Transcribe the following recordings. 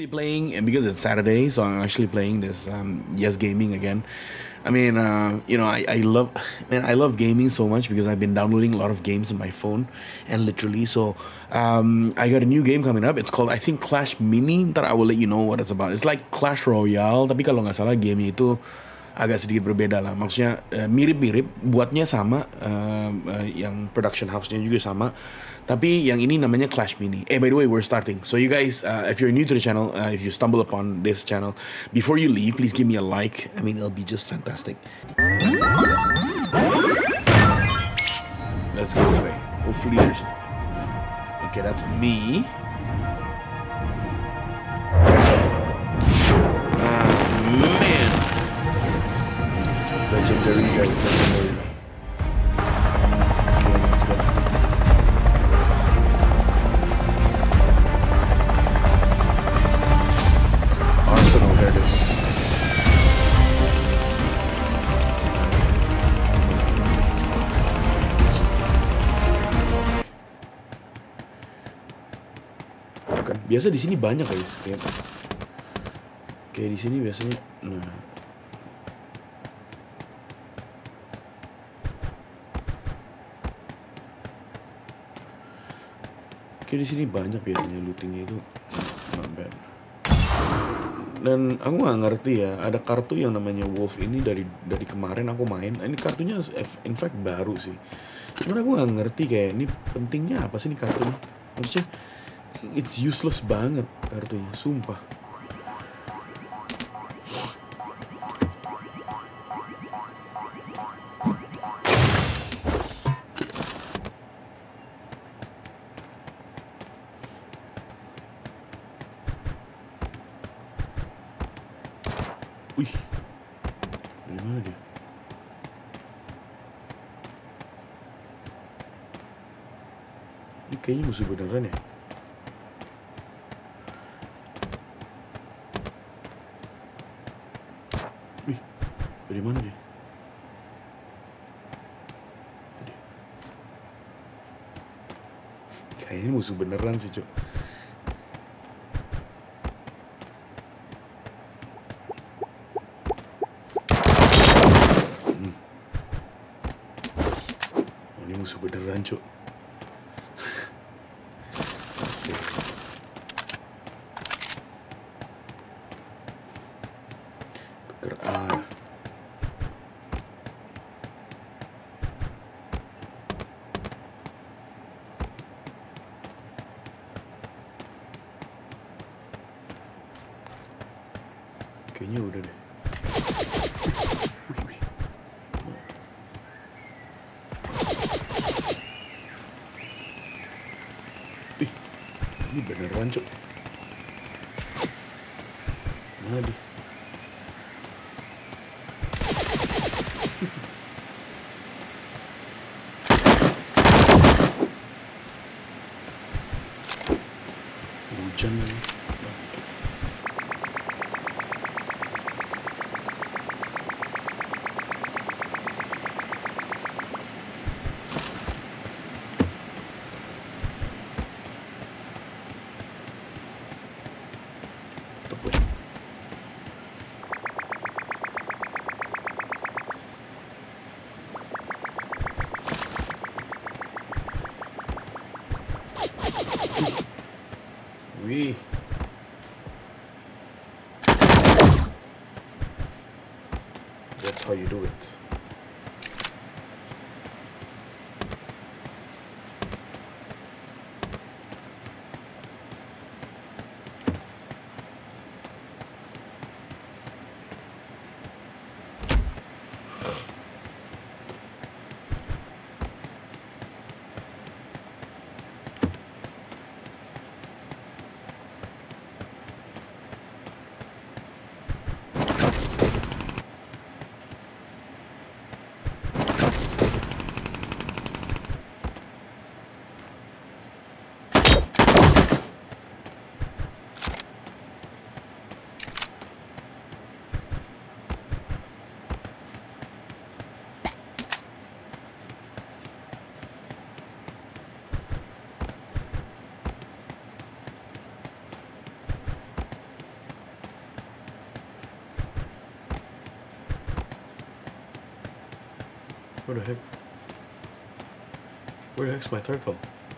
actually playing, and because it's Saturday, so I'm actually playing this Yes Gaming again. I mean, I love, man, I love gaming so much because I've been downloading a lot of games on my phone, and literally, so I got a new game coming up. It's called, I think, Clash Mini. Ntar I will let you know what it's about. It's like Clash Royale, tapi kalau nggak salah gamenya itu agak sedikit berbeda lah. Maksudnya mirip-mirip, buatnya sama, yang production house-nya juga sama. Tapi yang ini namanya Clash Mini. By the way, we're starting. So you guys, if you're new to the channel, if you stumble upon this channel, before you leave, please give me a like. I mean, it'll be just fantastic. Let's go away. Hopefully there's... Okay, that's me. Man. Legendary, guys, legendary. Okay, let's go. Arsenal, there it is. Kan biasa di sini banyak guys, kayak di sini biasanya. Nah, kayak di sini banyak biasanya lootingnya itu, not bad. Dan aku nggak ngerti ya, ada kartu yang namanya Wolf ini dari kemarin aku main. Ini kartunya in fact baru sih. Cuman aku nggak ngerti kayak ini pentingnya apa sih ini kartunya. Maksudnya it's useless banget kartunya, sumpah. Wih, dari mana dia? Ini kayaknya musuh beneran ya. Wih, dari mana dia? Tadi. Kayaknya musuh beneran sih, Cok. Ini musuh beneran, Cok. Asik. Tuker A. Kayaknya udah deh. Wih, ini beneran, Cok. Mana dia? Hujan lagi. Tutup. Wih. That's how you do it. Where the heck? Where the heck's my turtle?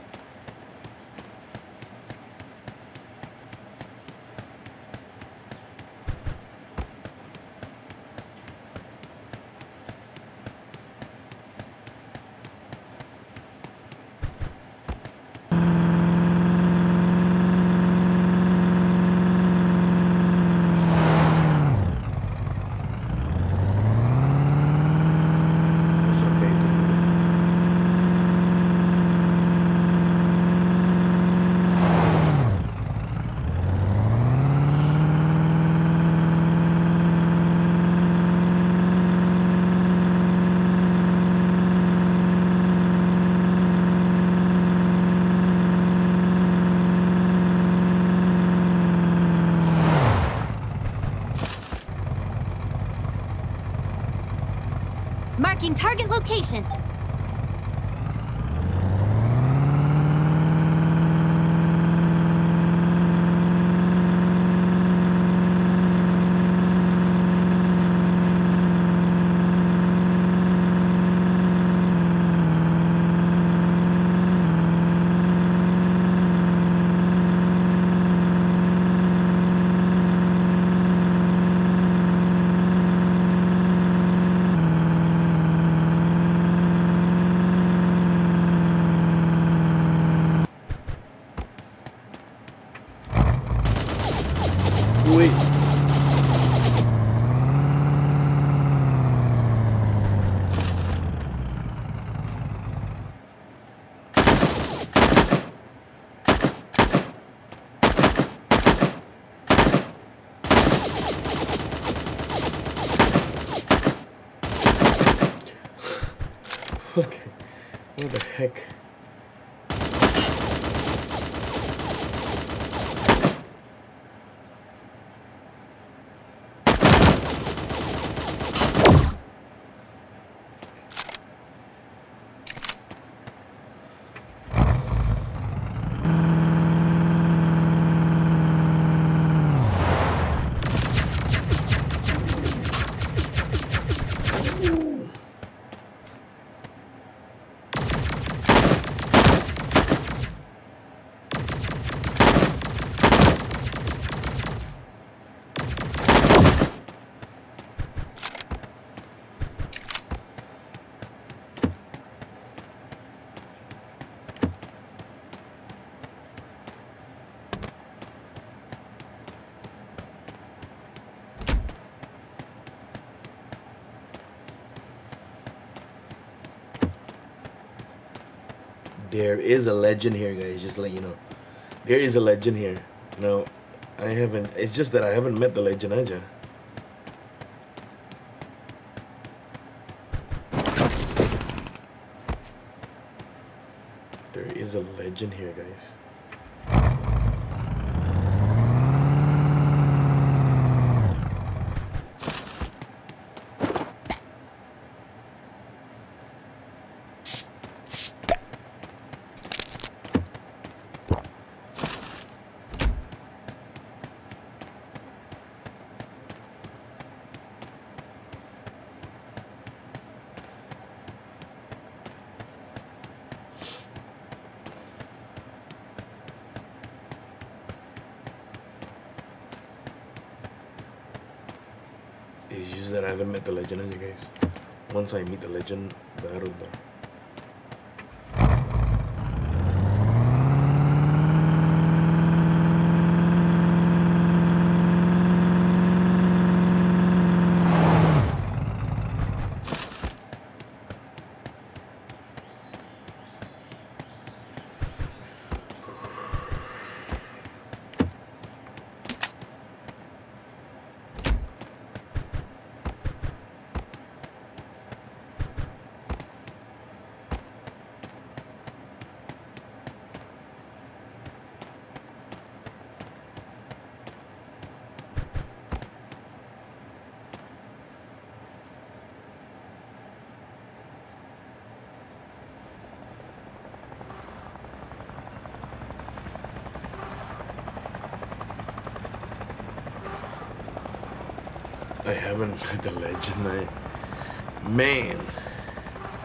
What's up, baby? Marking target location. Wait. Okay. What the heck? There is a legend here, guys. Just to let you know, there is a legend here. No, I haven't. It's just that I haven't met the legend aja. There is a legend here, guys. It's just that I haven't met the legend aja, guys. Once I meet the legend, baru ntar. I haven't met the legend, man.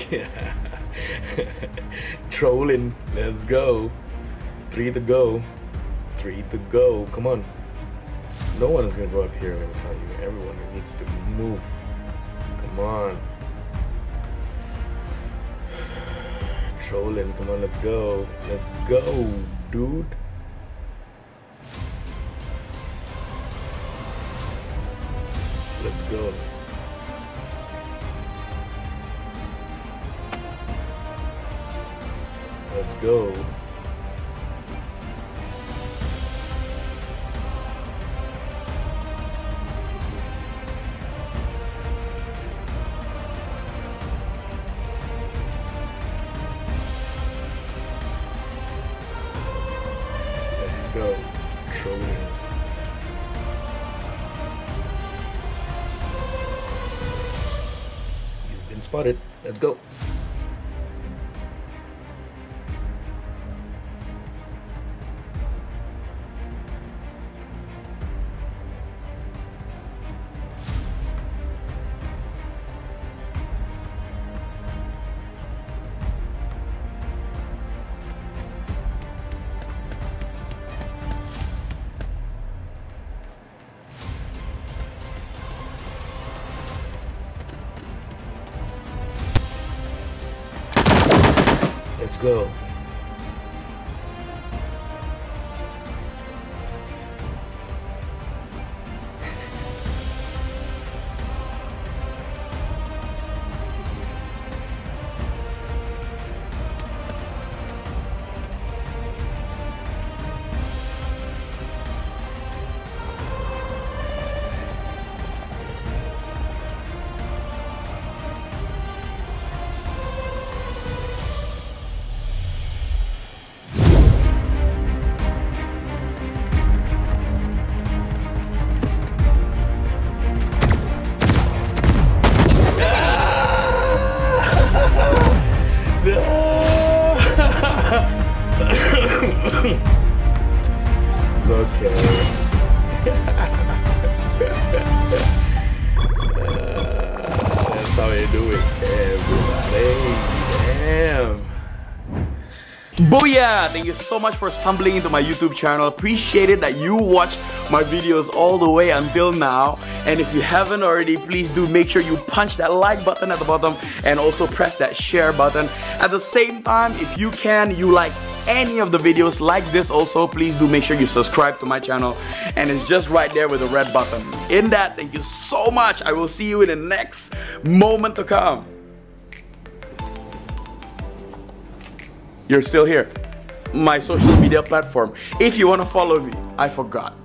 Trolling. Let's go. 3 to go. 3 to go. Come on. No one is gonna go up here, I'm gonna tell you. Everyone needs to move. Come on. Trolling. Come on, let's go. Let's go, dude. Let's go. Let's go. Let's go. Trolling. You've been spotted. Let's go. Let's go. It's okay. That's how you do it, everybody. Damn. Booyah! Thank you so much for stumbling into my YouTube channel. Appreciate it that you watched my videos all the way until now. And if you haven't already, please do make sure you punch that like button at the bottom and also press that share button. At the same time, if you can, you like any of the videos like this also, please do make sure you subscribe to my channel, and it's just right there with the red button. In that, thank you so much. I will see you in the next moment to come. You're still here. My social media platform. If you want to follow me, I forgot.